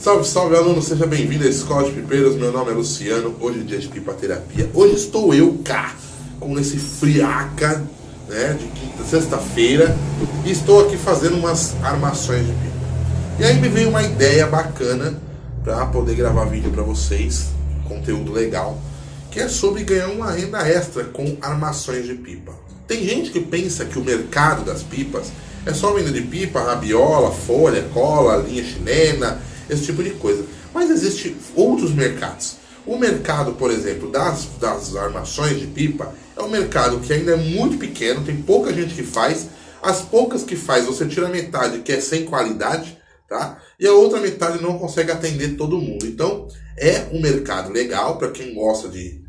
Salve, salve aluno, seja bem-vindo à Escola de Pipeiros. Meu nome é Luciano, hoje é dia de pipaterapia. Hoje estou eu cá, com esse friaca, né, de quinta, sexta-feira, e estou aqui fazendo umas armações de pipa. E aí me veio uma ideia bacana para poder gravar vídeo para vocês, conteúdo legal, que é sobre ganhar uma renda extra com armações de pipa. Tem gente que pensa que o mercado das pipas é só venda de pipa, rabiola, folha, cola, linha chilena, esse tipo de coisa. Mas existem outros mercados. O mercado, por exemplo, das armações de pipa é um mercado que ainda é muito pequeno, tem pouca gente que faz. As poucas que faz, você tira metade que é sem qualidade, tá? E a outra metade não consegue atender todo mundo. Então, é um mercado legal para quem gosta de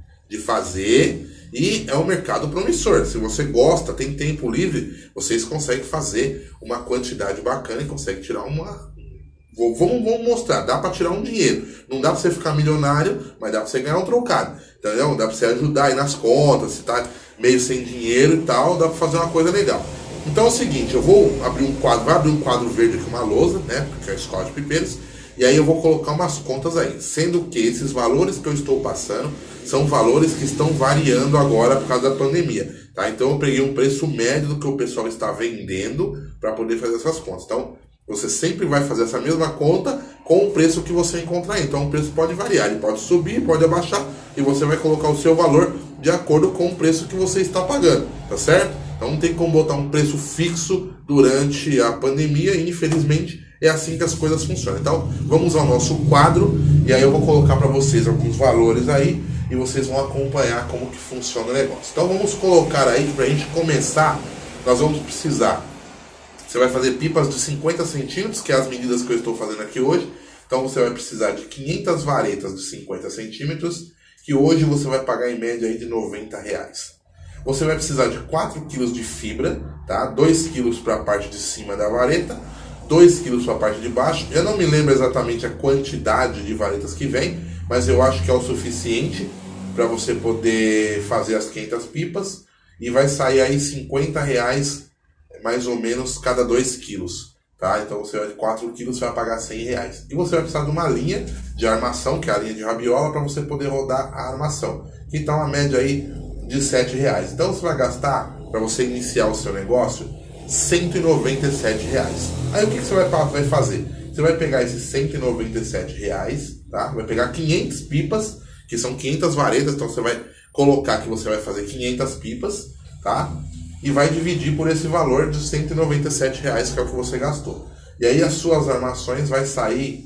fazer. E é um mercado promissor. Se você gosta, tem tempo livre, vocês conseguem fazer uma quantidade bacana e conseguem tirar uma... Vamos mostrar, dá para tirar um dinheiro. Não dá para você ficar milionário, mas dá para você ganhar um trocado. Entendeu? Dá para você ajudar aí nas contas, se tá meio sem dinheiro e tal, dá para fazer uma coisa legal. Então é o seguinte, eu vou abrir um quadro, vai abrir um quadro verde aqui, uma lousa, né? Porque é a Escola de Pipeiros. E aí eu vou colocar umas contas aí, sendo que esses valores que eu estou passando são valores que estão variando agora por causa da pandemia, tá? Então eu peguei um preço médio do que o pessoal está vendendo para poder fazer essas contas. Então você sempre vai fazer essa mesma conta com o preço que você encontrar aí. Então o preço pode variar, ele pode subir, pode abaixar, e você vai colocar o seu valor de acordo com o preço que você está pagando, tá certo? Então não tem como botar um preço fixo durante a pandemia, e infelizmente é assim que as coisas funcionam. Então vamos ao nosso quadro, e aí eu vou colocar para vocês alguns valores aí, e vocês vão acompanhar como que funciona o negócio. Então vamos colocar aí, para a gente começar, nós vamos precisar, você vai fazer pipas de 50 centímetros, que é as medidas que eu estou fazendo aqui hoje. Então você vai precisar de 500 varetas de 50 centímetros, que hoje você vai pagar em média aí de R$90. Você vai precisar de 4 kg de fibra, tá? 2 kg para a parte de cima da vareta, 2 kg para a parte de baixo. Eu não me lembro exatamente a quantidade de varetas que vem, mas eu acho que é o suficiente para você poder fazer as 500 pipas. E vai sair aí R$50 mais ou menos cada 2 quilos, tá? Então você vai de 4 quilos, você vai pagar R$100. E você vai precisar de uma linha de armação, que é a linha de rabiola, para você poder rodar a armação, que está uma média aí de R$7. Então você vai gastar, para você iniciar o seu negócio, R$197. Aí o que você vai fazer? Você vai pegar esses R$197, tá? Vai pegar 500 pipas, que são 500 varetas, então você vai colocar que você vai fazer 500 pipas, tá? E vai dividir por esse valor de R$197, que é o que você gastou. E aí as suas armações vai sair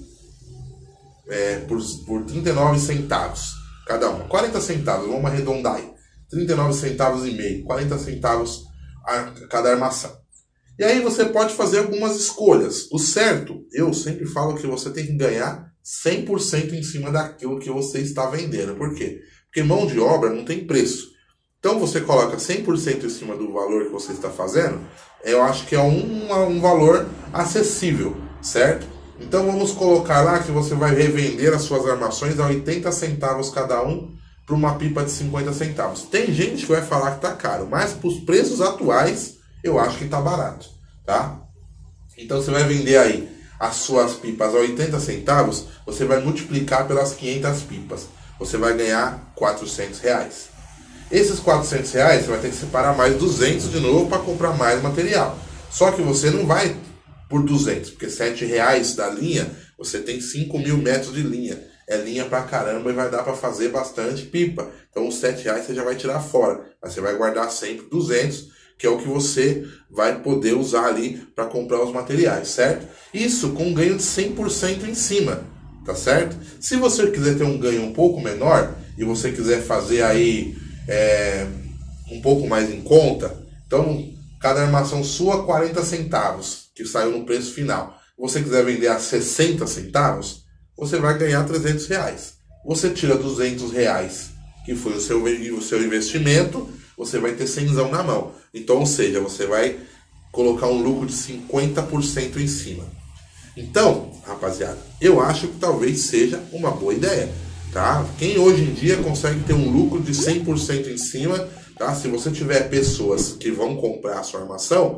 por 39 centavos cada uma. 40 centavos, vamos arredondar aí. 39 centavos e meio, 40 centavos cada armação. E aí você pode fazer algumas escolhas. O certo, eu sempre falo que você tem que ganhar 100% em cima daquilo que você está vendendo. Por quê? Porque mão de obra não tem preço. Então você coloca 100% em cima do valor que você está fazendo, eu acho que é um valor acessível, certo? Então vamos colocar lá que você vai revender as suas armações a 80 centavos cada um para uma pipa de 50 centavos. Tem gente que vai falar que está caro, mas para os preços atuais eu acho que está barato, tá? Então você vai vender aí as suas pipas a 80 centavos, você vai multiplicar pelas 500 pipas, você vai ganhar R$400. Esses R$400 você vai ter que separar mais 200 de novo para comprar mais material. Só que você não vai por 200, porque R$7 da linha, você tem 5.000 metros de linha. É linha pra caramba e vai dar para fazer bastante pipa. Então os R$7 você já vai tirar fora. Mas você vai guardar sempre 200, que é o que você vai poder usar ali para comprar os materiais, certo? Isso com um ganho de 100% em cima, tá certo? Se você quiser ter um ganho um pouco menor e você quiser fazer aí um pouco mais em conta, então cada armação sua 40 centavos, que saiu no preço final. Se você quiser vender a 60 centavos, você vai ganhar R$300. Você tira R$200, que foi o seu investimento, você vai ter 100 na mão. Então, ou seja, você vai colocar um lucro de 50% em cima. Então, rapaziada, eu acho que talvez seja uma boa ideia, tá? Quem hoje em dia consegue ter um lucro de 100% em cima, tá? Se você tiver pessoas que vão comprar a sua armação,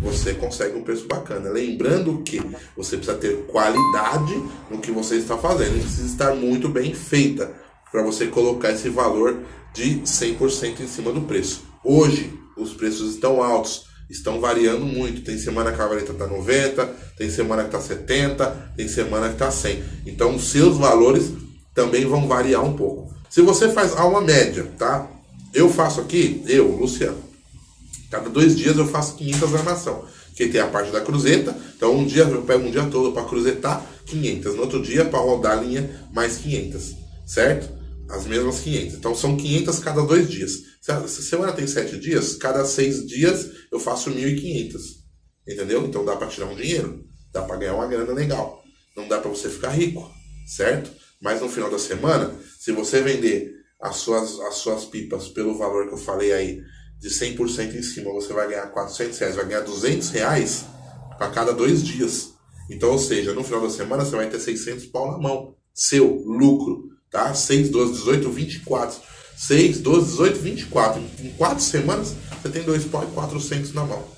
você consegue um preço bacana. Lembrando que você precisa ter qualidade no que você está fazendo, e precisa estar muito bem feita para você colocar esse valor de 100% em cima do preço. Hoje, os preços estão altos, estão variando muito. Tem semana que a vareta está 90, tem semana que está 70, tem semana que está 100. Então, os seus valores também vão variar um pouco. Se você faz uma média, tá? Eu faço aqui, Luciano, cada 2 dias eu faço 500 armação. Que tem a parte da cruzeta, então um dia eu pego um dia todo para cruzetar 500. No outro dia, para rodar a linha, mais 500, certo? As mesmas 500. Então são 500 cada 2 dias. Se a semana tem 7 dias, cada 6 dias eu faço 1.500. Entendeu? Então dá para tirar um dinheiro, dá para ganhar uma grana legal. Não dá para você ficar rico, certo? Mas no final da semana, se você vender as suas pipas pelo valor que eu falei aí, de 100% em cima, você vai ganhar R$400, vai ganhar R$200 para cada 2 dias. Então, ou seja, no final da semana você vai ter 600 pau na mão. Seu lucro, tá? 6, 12, 18, 24. 6, 12, 18, 24. Em 4 semanas você tem 2 pau e 400 na mão.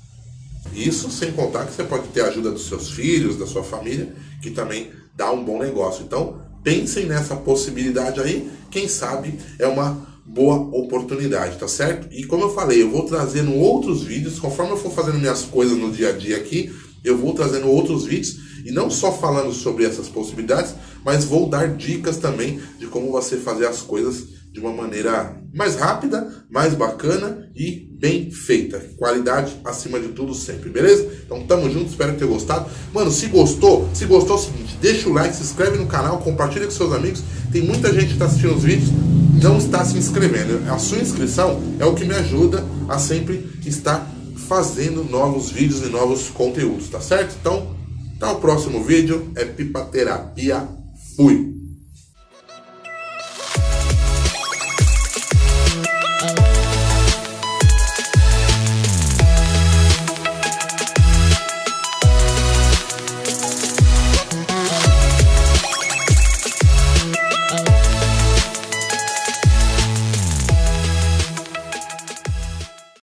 Isso sem contar que você pode ter a ajuda dos seus filhos, da sua família, que também dá um bom negócio. Então, pensem nessa possibilidade aí. Quem sabe é uma boa oportunidade, tá certo? E como eu falei, eu vou trazendo outros vídeos, conforme eu for fazendo minhas coisas no dia a dia aqui, eu vou trazendo outros vídeos, e não só falando sobre essas possibilidades, mas vou dar dicas também de como você fazer as coisas de uma maneira mais rápida, mais bacana e bem feita. Qualidade acima de tudo sempre, beleza? Então tamo junto, espero que tenha gostado. Mano, se gostou é o seguinte, deixa o like, se inscreve no canal, compartilha com seus amigos. Tem muita gente que está assistindo os vídeos e não está se inscrevendo. A sua inscrição é o que me ajuda a sempre estar fazendo novos vídeos e novos conteúdos, tá certo? Então, até o próximo vídeo, é Pipa Terapia, fui!